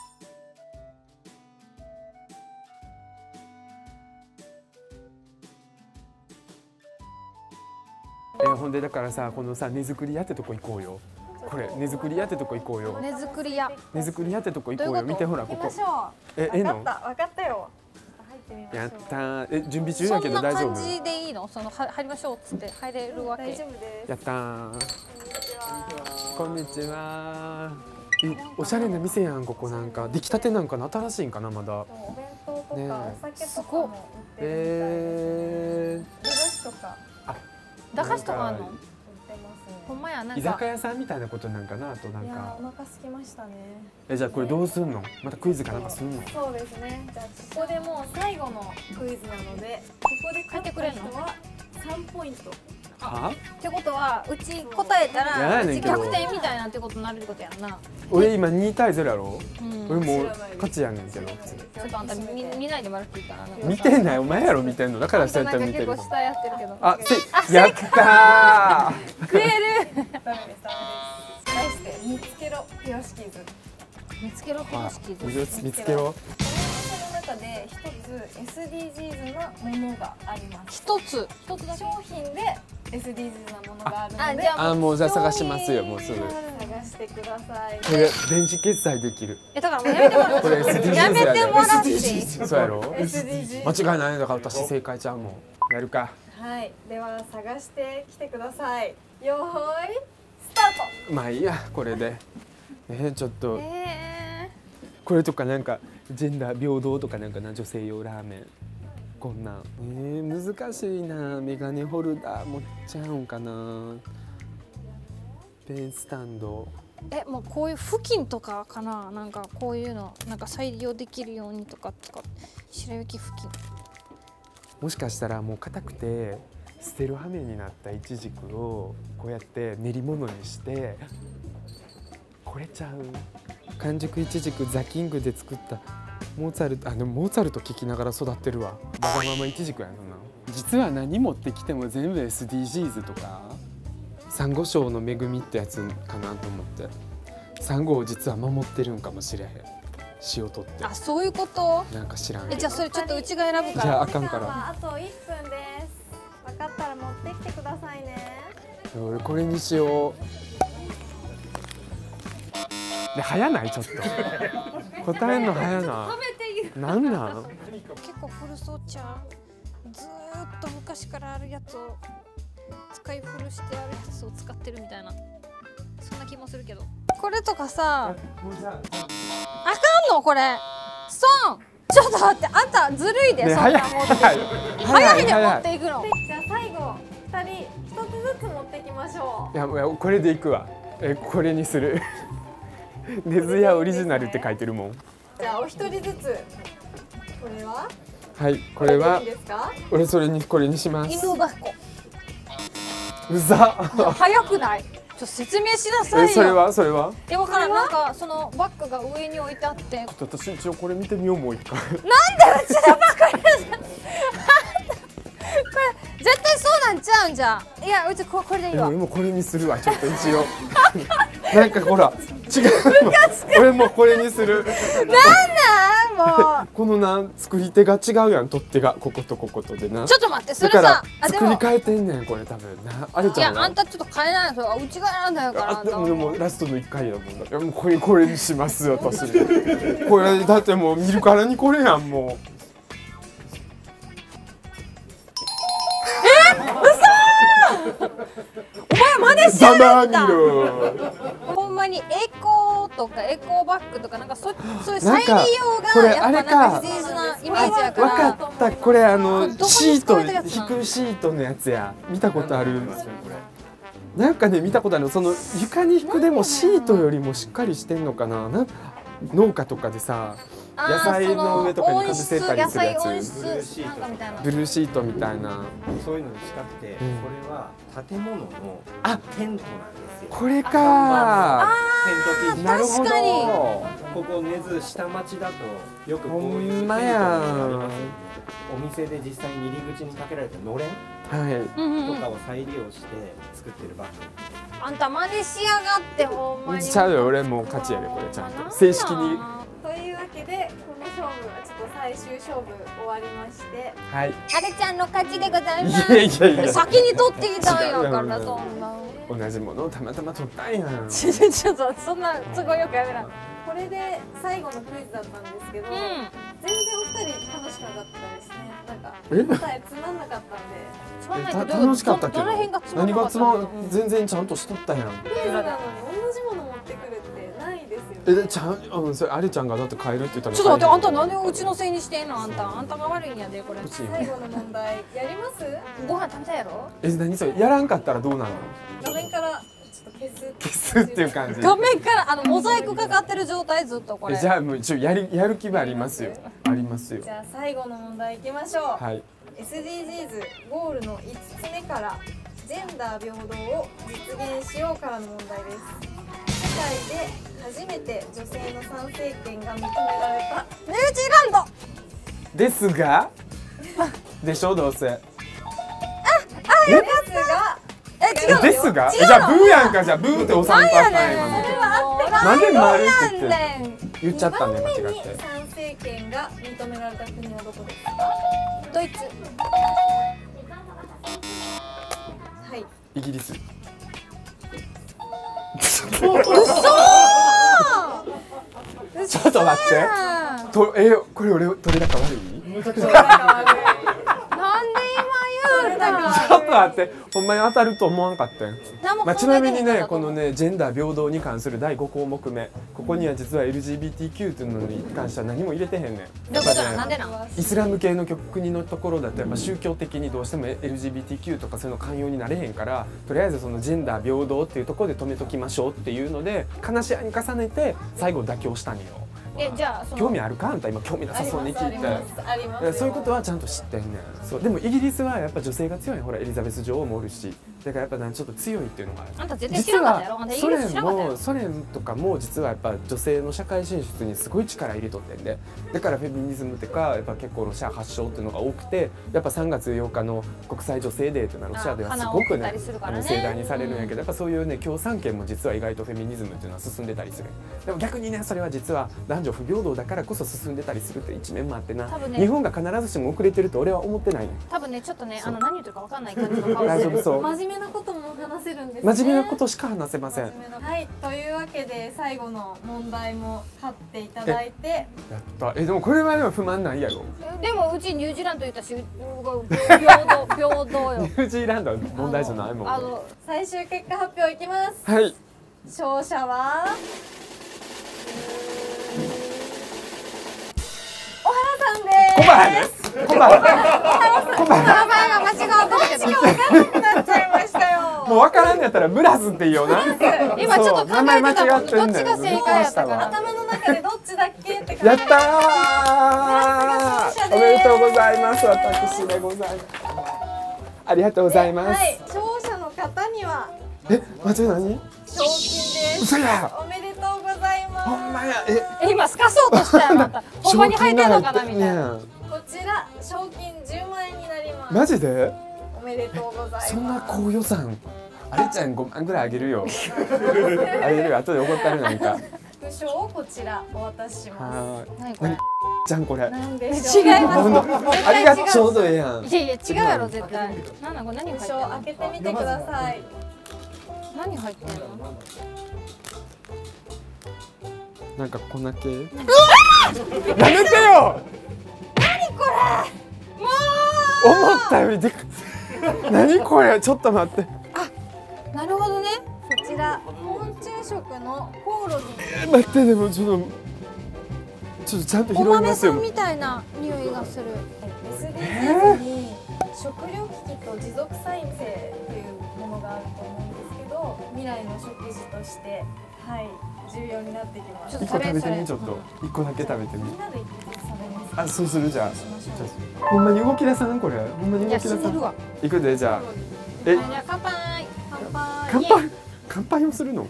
[SPEAKER 1] えー、ほんでだからさこのさ根作り屋ってとこ行こうよ。これ根作り屋ってとこ行こうよ。
[SPEAKER 2] 根作り屋。
[SPEAKER 1] 根作り屋ってとこ行こうよ。
[SPEAKER 2] どういうこと
[SPEAKER 1] 見てほらここ。
[SPEAKER 3] 行きましょう。
[SPEAKER 1] えええの？
[SPEAKER 3] わかったわかったよ。入ってみましょう。
[SPEAKER 1] やったー。え準備中だけ
[SPEAKER 2] そんな
[SPEAKER 1] ど大丈夫？
[SPEAKER 2] 感じでいいの？そのは入りましょうっつって入れるわけ。
[SPEAKER 3] 大丈夫です。
[SPEAKER 1] やったー。
[SPEAKER 3] こんにちは。
[SPEAKER 1] こんにちは。えおしゃれな店やんここなんか出来たてなんかな新しいんかなまだ。
[SPEAKER 3] お弁当とか
[SPEAKER 1] ねえ
[SPEAKER 3] お酒とかも売ってるみたいです。
[SPEAKER 1] え
[SPEAKER 3] 駄菓子とか
[SPEAKER 2] 駄菓子とかあんの？
[SPEAKER 3] 売ってますね。
[SPEAKER 2] ほんまやなん
[SPEAKER 1] ー、居酒
[SPEAKER 2] か。
[SPEAKER 1] 屋さんみたいなことなんかなあとなん
[SPEAKER 3] いや
[SPEAKER 1] か。
[SPEAKER 3] ーお腹空きましたね。
[SPEAKER 1] えじゃあこれどうすんの？またクイズかなんかすんの？
[SPEAKER 3] そうですね。じゃあここでもう最後のクイズなので、ここで勝った人はさんポイント。
[SPEAKER 1] は？
[SPEAKER 2] ってことはうち答えた
[SPEAKER 1] や
[SPEAKER 2] らうち
[SPEAKER 1] やねんけど
[SPEAKER 2] 逆転みたいなってことになるってことやんな。
[SPEAKER 1] 俺今にたいゼロやろ？
[SPEAKER 2] うん。
[SPEAKER 1] 俺もう勝ちやねんけど。
[SPEAKER 2] ちょっとあんた見見ないでもらっていいかな。なんか
[SPEAKER 1] 見てないお前やろ見てんのだからそうやったら見てる
[SPEAKER 2] なんか結構。下やってるけど。
[SPEAKER 1] あせやったー。
[SPEAKER 2] 食える。
[SPEAKER 3] ダメですダメです。題して見つけろペアシキーズ。
[SPEAKER 2] 見つけろ公式
[SPEAKER 1] 見
[SPEAKER 2] です。
[SPEAKER 1] つ見つけろ。
[SPEAKER 3] この中で一つ エスディージーズ なものがあります。
[SPEAKER 2] 一つ一つだけ。
[SPEAKER 3] 商品で エスディージーズ なものがあるので、
[SPEAKER 2] あじゃあ
[SPEAKER 1] あもうじゃあ探しますよもうすぐ。こ
[SPEAKER 3] 探してください。
[SPEAKER 1] れ電子決済できる。
[SPEAKER 2] えだからもうやめてもらっ
[SPEAKER 1] これ エスディージーズ
[SPEAKER 2] て。やめてもらっていい？
[SPEAKER 1] そうやろ？
[SPEAKER 3] エスディージーズ。
[SPEAKER 1] 間違いないだから私正解ちゃうもん。やるか。
[SPEAKER 3] はい、では探してきてください。よーい、スタート。
[SPEAKER 1] まあいいやこれで。えー、ちょっと
[SPEAKER 2] え
[SPEAKER 1] これとかなんかジェンダー平等とかなんかな女性用ラーメン。こんなん。えー、難しいな。メガネホルダー持っちゃうんかな。ペンスタンド。
[SPEAKER 2] ー、えもうこういう付近とかかな。なんかこういうのなんか再利用できるようにとかとか白雪付近。
[SPEAKER 1] もしかしたらもう硬くて捨てる羽目になったイチジクをこうやって練り物にしてこれちゃう。完熟イチジクザキングで作ったモーツァルト。あでもモーツァルト聴きながら育ってるわ。わがままイチジクやんそんな。実は何持ってきても全部 エスディージーズ とかサンゴ礁の恵みってやつかなと思って。サンゴを実は守ってるんかもしれへん。塩取って
[SPEAKER 2] あそういうこと。
[SPEAKER 1] なんか知らんけど。
[SPEAKER 2] えじゃあそれちょっとうちが選ぶから。
[SPEAKER 1] じゃああかんから
[SPEAKER 3] あといっぷんです。分かったら持ってきてくださいね。
[SPEAKER 1] 俺これにしよう。で早ないちょっと答えんの早な。
[SPEAKER 2] 食べている。
[SPEAKER 1] なんなん
[SPEAKER 2] 結構古そうちゃう。ずーっと昔からあるやつを使い古してあるやつを使ってるみたいなそんな気もするけど。これとかさ
[SPEAKER 1] もうじゃあ
[SPEAKER 2] あかんのこれ。そんちょっと待ってあんたずるいで、
[SPEAKER 1] ね
[SPEAKER 2] そんな持って
[SPEAKER 1] 早い
[SPEAKER 2] 早いで持
[SPEAKER 1] 早
[SPEAKER 2] っていくの。
[SPEAKER 3] じゃあ最後ふたりひとつずつ持ってきましょう。
[SPEAKER 1] いやいやこれでいくわ。えこれにする。根津屋オリジナルって書いてるもん。
[SPEAKER 3] じゃあお一人ずつ。これは
[SPEAKER 1] はいこれは
[SPEAKER 3] 何ですか？
[SPEAKER 1] 俺それにこれにします。
[SPEAKER 2] 犬箱。
[SPEAKER 1] うざ。
[SPEAKER 2] 早くない？ちょっと説明しなさいよ。
[SPEAKER 1] えそれはそれは
[SPEAKER 2] えわからん。なんかそのバッグが上に置いてあって
[SPEAKER 1] 私一応これ見てみようもう一回。
[SPEAKER 2] なんでうちのバカにこれ絶対そうなんちゃうんじゃん。いやうちここれでいいわ。
[SPEAKER 1] 俺もこれにするわちょっと一応なんかほら違う俺もこれにする。
[SPEAKER 2] なんなんもう
[SPEAKER 1] このな作り手が違うやん、取っ手がこことこことでな。
[SPEAKER 2] ちょっと待ってそれ
[SPEAKER 1] だから
[SPEAKER 2] さあで
[SPEAKER 1] 作り
[SPEAKER 2] も
[SPEAKER 1] 変えてんねんこれ多分な。あれち
[SPEAKER 2] い
[SPEAKER 1] ゃん
[SPEAKER 2] やあんたちょっと変えないのそれはうちが選んだんやからあんた
[SPEAKER 1] あでもでもラストのいっかいやもんだ。いやもうこれこれにします私。これだってもう見るからにこれやんもう。
[SPEAKER 2] お前真似してるんだ。
[SPEAKER 1] ざまみろ。
[SPEAKER 2] ほんまにエコーとかエコーバッグとかなんかそそういう
[SPEAKER 1] なんか
[SPEAKER 2] 再利用
[SPEAKER 1] これ
[SPEAKER 2] がやっぱなんか エスディーズ なイメージやか
[SPEAKER 1] わからったこれあの
[SPEAKER 2] どこに
[SPEAKER 1] シート
[SPEAKER 2] 使われてるやつな
[SPEAKER 1] 引くシートのやつや。見たことある。なんかね見たことある。その床に引くでもシートよりもしっかりしてんのかな。なん農家とかでさ
[SPEAKER 2] あー
[SPEAKER 1] 野菜の上とかにかぶせたりするやつ。
[SPEAKER 2] その温室野菜温室なんかみたいな
[SPEAKER 1] ブルーシートみたいな。
[SPEAKER 5] そういうのに近くて、こ
[SPEAKER 1] うん
[SPEAKER 5] れは建物の
[SPEAKER 1] あ
[SPEAKER 5] テントなんですよ。
[SPEAKER 1] これか
[SPEAKER 5] テント生地。
[SPEAKER 1] なるほど。
[SPEAKER 2] 確かに
[SPEAKER 5] ここ根津下町だとよくこう
[SPEAKER 1] ほ
[SPEAKER 5] いうテント
[SPEAKER 1] んまや
[SPEAKER 5] があります。お店で実際に入り口にかけられたのれん
[SPEAKER 1] はい。
[SPEAKER 2] うんうんうん
[SPEAKER 5] とかを再利用して作ってるバッグ。
[SPEAKER 2] あんた真似しやがってほんまに
[SPEAKER 1] ちゃうよ俺もう勝ちやでこれちゃんと正式に。
[SPEAKER 3] というわけでこの勝負はちょっと最終勝負終わりまして、
[SPEAKER 1] はい。
[SPEAKER 2] あれちゃんの勝ちでござい
[SPEAKER 1] い
[SPEAKER 2] ます。
[SPEAKER 1] やいやいや。
[SPEAKER 2] 先に取ってきたんやか
[SPEAKER 1] 違うよ
[SPEAKER 2] らそんな。
[SPEAKER 1] 同じものをたまたま取ったんやん。
[SPEAKER 2] ちょちょっとそんな都合よくやめな。
[SPEAKER 3] これで最後のクイズだったんですけど、
[SPEAKER 2] う
[SPEAKER 3] 全然お二人楽しくなかったですね。なんか
[SPEAKER 1] え
[SPEAKER 3] 答えつまんなかったんで。
[SPEAKER 2] つまんない
[SPEAKER 1] た
[SPEAKER 2] けど
[SPEAKER 1] 楽しかったけど
[SPEAKER 2] どの辺がつまんなかった
[SPEAKER 1] 何がつまん全然ちゃんとしとったやん。
[SPEAKER 3] クイズなのに同じもの持ってくるってないですよね。
[SPEAKER 1] えちゃんうんそれありちゃんがだって変えるって言ったら。
[SPEAKER 2] ちょっと待ってあんた何をうちのせいにしてんのあんたあんたが悪いんやでこれ。
[SPEAKER 1] うちよ
[SPEAKER 3] 最後の問題やります？
[SPEAKER 2] ご飯食べたやろ。
[SPEAKER 1] え何それやらんかったらどうなの？
[SPEAKER 3] 画面からちょっと消す。
[SPEAKER 1] 消すっていう感じ。
[SPEAKER 2] 画面からあのモザイクかかってる状態ずっとこれ。
[SPEAKER 1] えじゃあもう一応やりやる気はありますよ。ありますよ
[SPEAKER 3] じ。ゃあ最後の問題いきましょう。
[SPEAKER 1] はい。
[SPEAKER 3] エスディージーズ ゴールのいつつめからジェンダー平等を実現しようからの問題です。世界で初めて女性の参政権が認められた
[SPEAKER 2] ニュージーランド。
[SPEAKER 1] ですがでしょどうせ。
[SPEAKER 3] ですが
[SPEAKER 2] え違うのよ
[SPEAKER 1] ですが
[SPEAKER 2] 違う
[SPEAKER 1] えじゃあブーやんかじゃあブーって押さんとあかんやん今の。
[SPEAKER 2] それは合ってない。
[SPEAKER 1] なんで丸って言って
[SPEAKER 2] なんで
[SPEAKER 1] 言っちゃったね間違
[SPEAKER 3] に
[SPEAKER 1] って。
[SPEAKER 3] 参政権が認められた国はどこですか？
[SPEAKER 2] ドイツ。
[SPEAKER 3] はい。
[SPEAKER 1] イギリス。ちょっと待って。とえこれ俺取れ高悪い？
[SPEAKER 2] なんで今言うた
[SPEAKER 1] ちょっと待ってほんまに当たると思わんかったん。
[SPEAKER 2] 何も考えてへんかった
[SPEAKER 1] まあ、ちなみにねこのねジェンダー平等に関するだいご項目目ここには実は エルジービーティーキュー というのに関しては何も入れてへんねん。
[SPEAKER 2] どういうことななんでなん。
[SPEAKER 1] イスラム系の国のところだとやっぱ宗教的にどうしても エルジービーティーキュー とかそういうの寛容になれへんからとりあえずそのジェンダー平等っていうところで止めときましょうっていうので話し合いに重ねて最後妥協したんよ。
[SPEAKER 2] えじゃあその
[SPEAKER 1] 興味あるかあんた今興味なさそうに聞いて。
[SPEAKER 3] あります。
[SPEAKER 1] そういうことはちゃんと知ってんねん。そうでもイギリスはやっぱ女性が強い。ほらエリザベス女王もおるしだからやっぱなんちょっと強いっていうのがある。
[SPEAKER 2] あんた絶対知らんかったやろ。あんたイギ
[SPEAKER 1] ソ
[SPEAKER 2] リス
[SPEAKER 1] 連
[SPEAKER 2] 知らんかったやろ
[SPEAKER 1] も。ソ連とかも実はやっぱ女性の社会進出にすごい力入れとってんでだからフェミニズムとかやっぱ結構ロシア発祥っていうのが多くてやっぱさんがつようかの国際女性デーっていうのはロシアではすごくね
[SPEAKER 2] あ花を贈ったりするからね
[SPEAKER 1] あの盛大にされるんやけどやっぱそういうね共産権も実は意外とフェミニズムっていうのは進んでたりする。でも逆にねそれは実は男女不平等だからこそ進んでたりするって一面もあってな、
[SPEAKER 2] 多分ね
[SPEAKER 1] 日本が必ずしも遅れてると俺は思ってないね。
[SPEAKER 2] 多分ねちょっとねあの何言ってるかわかんない感じの顔してる。
[SPEAKER 1] 大丈夫そう。
[SPEAKER 3] 真面目なことも話せるんですね。
[SPEAKER 1] 真面目なことしか話せません。やっ
[SPEAKER 3] はい、というわけで最後の問題も勝っていただいて、
[SPEAKER 1] た。えでもこれはでも不満ないやろ。
[SPEAKER 2] でもうちニュージーランド言ったし平等平等よ
[SPEAKER 1] ニ。ュージーランドは問題じゃないもん。
[SPEAKER 2] あの
[SPEAKER 3] 最終結果発表いきます。
[SPEAKER 1] はい。
[SPEAKER 3] 勝者は小原さんです。
[SPEAKER 1] コバハです。コバハ。コバ
[SPEAKER 2] 名
[SPEAKER 1] ハ。
[SPEAKER 2] 前が間違うとって
[SPEAKER 3] 分からなくなっちゃいましたよ。
[SPEAKER 1] もうわからんのやったらブラスって言うよな。
[SPEAKER 2] 今ちょっと考えてたもん。
[SPEAKER 1] そう名前間違ってんねん
[SPEAKER 2] どっちが正解やったかな。
[SPEAKER 3] 頭の中でどっちだっけって考え
[SPEAKER 1] やったー。
[SPEAKER 3] ブラスが勝者です
[SPEAKER 1] おめでとうございます。私でございます。ありがとうございます。
[SPEAKER 3] はい、勝者の方には
[SPEAKER 1] え、待って何？
[SPEAKER 3] 賞金です。
[SPEAKER 1] 嘘や。
[SPEAKER 3] おめでとうございます。
[SPEAKER 1] ほんまや。え、
[SPEAKER 2] え今すかそうとしたよまた。ほんまに入ってんのかなみたいな。
[SPEAKER 1] な。
[SPEAKER 3] こちら賞金じゅうまんえんになります。
[SPEAKER 1] マジで？
[SPEAKER 3] おめめでとうございます。
[SPEAKER 1] そんな高予算あれちゃんごまんぐらいあげるよあげるよ、後で怒ったるなんか
[SPEAKER 3] 副賞をこちらお渡しします。
[SPEAKER 1] は
[SPEAKER 2] 何これ
[SPEAKER 1] じゃんこれ
[SPEAKER 3] なんでしょう。
[SPEAKER 2] 違います
[SPEAKER 1] あれがちょうどええやん。
[SPEAKER 2] いやいや違うやろ絶対。なんだこれ何入ってん
[SPEAKER 3] 副賞
[SPEAKER 2] の？
[SPEAKER 3] 開けてみてください。
[SPEAKER 2] 何入ってんの？
[SPEAKER 1] なんか粉系やめてよ。
[SPEAKER 2] 何これ？も
[SPEAKER 1] 思ったよりでかい何これ、ちょっと待って。
[SPEAKER 2] う。なるほどね。
[SPEAKER 3] こちら昆虫食のコオロギ。
[SPEAKER 1] え待って、でもちょっとちょっとちゃんと拾い
[SPEAKER 2] お豆
[SPEAKER 1] ますよ。
[SPEAKER 2] さんみたいな匂いがする。
[SPEAKER 3] エスディージーズ に食糧危機と持続再生というものがあると思うんですけど、未来の食事としてはい重要になってきます。
[SPEAKER 1] 一個食べてみ、ちょっと一個だけ食べてみ。
[SPEAKER 3] みんなで一個食べます。
[SPEAKER 1] あ、そうするじゃあ。
[SPEAKER 3] しましょう。
[SPEAKER 1] じゃあほんまに動き出さんこれ。ほんまに
[SPEAKER 2] いや
[SPEAKER 1] 動き出さん。
[SPEAKER 2] 死んでるわ。
[SPEAKER 1] いくでじゃあ。え、
[SPEAKER 2] はいじゃあ乾杯。
[SPEAKER 3] 乾杯。
[SPEAKER 1] 乾杯乾杯をするの？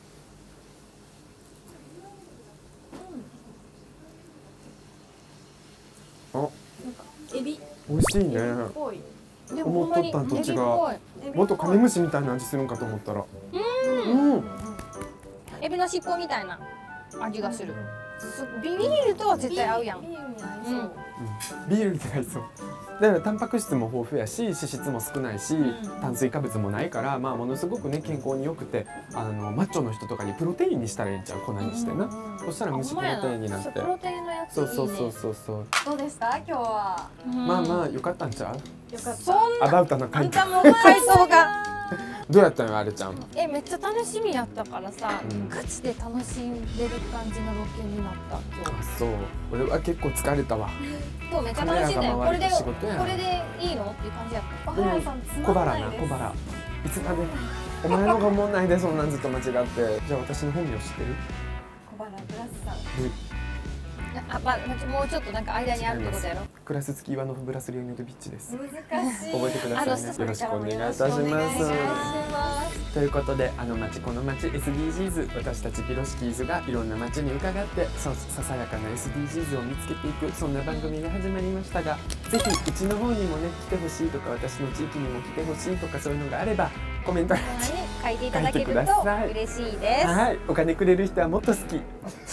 [SPEAKER 1] あ、
[SPEAKER 3] エビ。
[SPEAKER 1] 美味しいね。
[SPEAKER 3] エビっぽい。
[SPEAKER 2] で
[SPEAKER 1] 思っとったんと違う
[SPEAKER 2] エビっぽい。
[SPEAKER 1] もっとカメムシみたいな味するんかと思ったら。うん。うん。
[SPEAKER 2] エビの尻尾みたいな味がする。すビニールとは絶対合うやん。
[SPEAKER 3] ビールに合いそう。
[SPEAKER 2] うん
[SPEAKER 1] ビールに合いそう。だからタンパク質も豊富やし、脂質も少ないし、炭水化物もないから、まあものすごくね健康に良くて、あのマッチョの人とかにプロテインにしたらいいんちゃう、粉にしてな。そしたら虫プロテインになって。
[SPEAKER 2] プロテインのやついいね。
[SPEAKER 1] そうそうそうそうそう。
[SPEAKER 3] どうでした今日は。
[SPEAKER 1] まあまあ良かったんちゃう？
[SPEAKER 3] よかった。
[SPEAKER 2] そん
[SPEAKER 1] アバウトな回答。
[SPEAKER 2] も回答が
[SPEAKER 1] どうやったのあれちゃん？
[SPEAKER 2] えめっちゃ楽しみやったからさ、
[SPEAKER 1] うん
[SPEAKER 2] ガチで楽しんでる感じのロケになった今
[SPEAKER 1] あ、そう。俺は結構疲れたわ。
[SPEAKER 2] 日。今日めっちゃ楽しんだよ。これで
[SPEAKER 1] 仕事やん
[SPEAKER 2] これでいいのっていう感じやった。
[SPEAKER 3] 小原さんつ
[SPEAKER 1] 小
[SPEAKER 3] まんないです。
[SPEAKER 1] 腹な小腹。いつまで？お前のがおもんないでそんなんずっと間違って。じゃあ私の本名知ってる？
[SPEAKER 3] 小原プラスさん。
[SPEAKER 2] あ、まもうちょっとなんか間にあるってことやろ。
[SPEAKER 1] クラス付きワノフブラスリオネルビッチです。
[SPEAKER 3] 難しい。
[SPEAKER 1] 覚えてくださいね。よろしくお願いいたします。
[SPEAKER 3] お願いします
[SPEAKER 1] ということで、あの街この街 エスディージーズ、私たちピロシキーズがいろんな街に伺ってそささやかな エスディージーズを見つけていく、そんな番組が始まりましたが、ぜひうちの方にもね来てほしいとか、私の地域にも来てほしいとか、そういうのがあればコメント欄に
[SPEAKER 2] 書いていただけると嬉しいです。
[SPEAKER 1] はい、お金くれる人はもっと好き。